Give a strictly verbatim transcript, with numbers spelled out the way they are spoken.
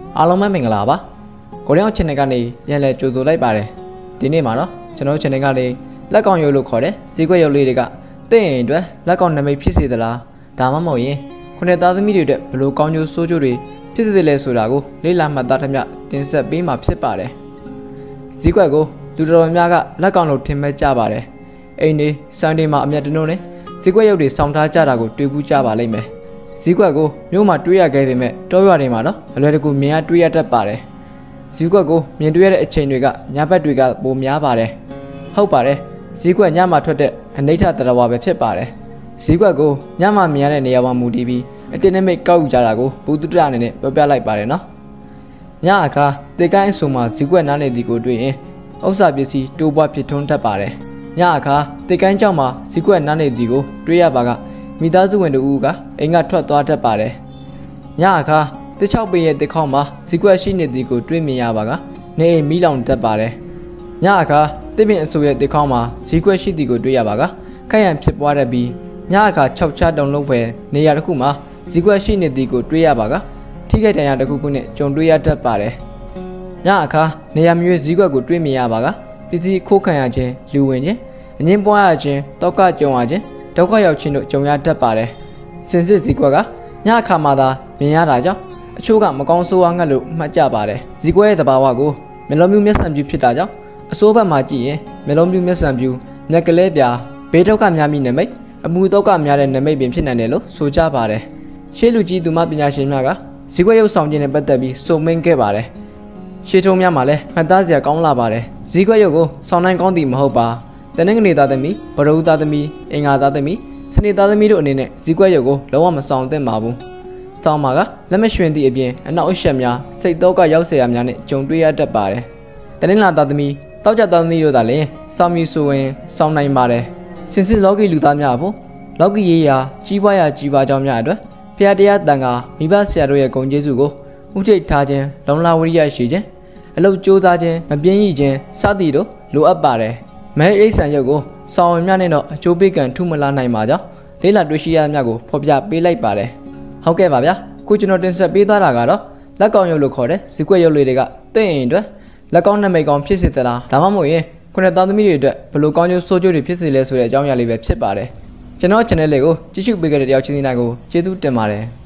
အားလုံးပဲမင်္ဂလာပါကိုရီးယား channel ကနေပြန်လည်ကြိုဆိုလိုက်ပါတယ်ဒီနေ့မှာတော့ကျွန်တော် channel ကနေလက်ကောင်ရုပ်လို့ခေါ်တဲ့ဈေးကွက်ရုပ်လေးတွေကတင့်ရင်အတွက်လက်ကောင်နမိတ်ဖြစ်စေသလားဒါမှမဟုတ်ရင်ခုနှစ်သားသမီးတွေအတွက်ဘလို့ကောင်းကျိုးဆိုးကျိုးတွေဖြစ်စေတယ်လဲဆိုတာကိုလေ့လာမှတ်သားထမျှတင်ဆက်ပေးမှာဖြစ်ပါတယ်ဈေးကွက်ကိုလူတော်တော်များကလက်ကောင်လို့ထင်မဲ့ကြပါတယ်အိမ်တွေစံတွေမှာအမြတ်တနိုးနဲ့ဈေးကွက်ရုပ်တွေစောင့်ထားကြတာကိုတွေ့ဘူးကြပါလိမ့်မယ်ဈေးကွက်ကိုမြို့မှာတွေးရခဲ့ပေမဲ့တောရွာတွေမှာတော့အလွယ်တကူမြင်ရတွေးရတတ်ပါတယ်ဈေးကွက်ကိုမြင်တွေ့ရတဲ့အချိန်တွေကညဘက်တွေကပိုများပါတယ်ဟုတ်ပါတယ်ဈေးကွက်ညမှာထွက်တဲ့အနိဋ္ဌတရဝါပဲဖြစ်ပါတယ်ဈေးကွက်ကိုညမှာမြင်ရတဲ့နေရာမှာမူတည်ပြီးအတင်းနဲ့မိတ်ကောက်ယူကြတာကိုဘုသူတရအနေနဲ့ပြောပြလိုက်ပါတယ်နော်ညအခါတေကိုင်းအဆိုမှာဈေးကွက်နားနေသည်ကိုတွေ့ရင်ဥစ္စာပစ္စည်းတိုးပွားဖြစ်ထွန်းတတ်ပါတယ်ညအခါတေကိုင်းကြောင့်မှာဈေးကွက်နားနေသည်ကိုတွေ့ရပါကမိသားစုဝင်တို့ကအိမ်ကထွက်သွားတတ်ပါတယ်ညအခါတခြားပေရဲ့တစ်ခေါက်မှာဈေးကွက်ရှိနေသည်ကိုတွေ့မြင်ရပါကနေအိမ်မီးလောင်တတ်ပါတယ်ညအခါတစ်ပင်အဆိုရဲ့တစ်ခေါက်မှာဈေးကွက်ရှိသည်ကိုတွေ့ရပါကခိုင်ရန်ဖြစ်ပွားတတ်ပြီးညအခါ၆ချတုံလုံးပဲနေရာတစ်ခုမှာဈေးကွက်ရှိနေသည်ကိုတွေ့ရပါကထိခိုက်ဒဏ်ရာတစ်ခုခုနဲ့ကြုံတွေ့ရတတ်ပါတယ်ညအခါနေရာမျိုးဈေးကွက်ကိုတွေ့မြင်ရပါကပစ္စည်းခိုးခံရခြင်းလူဝင်ခြင်းအငင်းပွားရခြင်းတောက်ကကြုံရခြင်းဒုက္ခရောက်ခြင်းတို့ကြုံရတတ်ပါတယ်စင်စစ်ဈေးကွက်ကညအခါမှသာမြင်ရတာကြောင့်အချို့ကမကောင်းဆိုးဝါးငတ်လို့မှတ်ကြပါတယ်ဈေးကွက်ရဲ့သဘာဝကိုမျက်လုံးပြူးမျက်စံပြူးဖြစ်တာကြောင့်အစိုးဘက်မှာကြည့်ရင်မျက်လုံးပြူးမျက်စံပြူးမျက်ကလေးပြာဘေးဒုက္ခများမိနမိတ်အမှုဒုက္ခများတဲ့နမိတ်ပင်ဖြစ်နိုင်တယ်လို့ဆိုကြပါတယ်ရှေးလူကြီးသူမပညာရှင်များကဈေးကွက်ရုပ်ဆောင်ခြင်းနဲ့ပတ်သက်ပြီးစုံမင်းခဲ့ပါတယ်ရှေးထုံးများမှာလည်းမှတ်သားစရာကောင်းလာပါတယ်ဈေးကွက်ရုပ်ကိုဆောင်နိုင်ကောင်းသည်မဟုတ်ပါတနင်္ဂနွေသားသမီးဗရုသားသမီးအင်္ဂါသားသမီးစနေသားသမီးတို့အနေနဲ့ဈေးကွက်ရုပ်ကိုလုံးဝမဆောင်သင့်ပါဘူး။ဆောင်းမှာကလက်မရွှင်သည့်အပြင်အနောက်အရှက်များစိတ်တော့ကရောက်เสียရများနဲ့ကြုံတွေ့ရတတ်ပါတယ်။တနင်္လာသားသမီးတောက်ကြသားသမီးတို့သာလည်းစောင်းမီဆိုရင်စောင်းနိုင်ပါတယ်။စင်စစ်လောကီလူသားများဖို့လောကီရေးရာကြီးပွားရာကြီးပွားကြောင်းများအတွက်ဖျားတရားတန်ခါမိဘဆရာတို့ရဲ့ဂုဏ်ကျေးဇူးကိုဥထိတ်ထားခြင်းလုံလဝရိယရှိခြင်းအလုတ်ကြိုးစားခြင်းမပြင်းရည်ခြင်းစသည်တို့လိုအပ်ပါတယ်။မဲအိဆန်ရုပ်ကိုစောင်းဝင်များနဲ့တော့အကျိုးပေးကံထုမလာနိုင်ပါကြောင်းလေးလာတွေ့ရှိရတဲ့များကိုဖော်ပြပေးလိုက်ပါတယ်ဟုတ်ကဲ့ပါဗျာခုကျွန်တော်တင်ဆက်ပေးသားတာကတော့လက်ကောင်ရုပ်လို့ခေါ်တဲ့ဈေးကွက်ရုပ်လေးတွေကတင့်ရင်အတွက်လက်ကောင်နမိတ်ကောင်ဖြစ်စေသလားဒါမှမဟုတ်ရင်ခုနှစ်သားသမီးတွေအတွက်ဘလို့ကောင်းကျိုးဆိုးကျိုးတွေဖြစ်စေလဲဆိုတဲ့အကြောင်းအရာလေးပဲဖြစ်ပါတယ်ကျွန်တော် channel လေးကိုကြည့်ရှုပေးခဲ့တဲ့တယောက်ချင်းစီတိုင်းကိုကျေးဇူးတင်ပါတယ်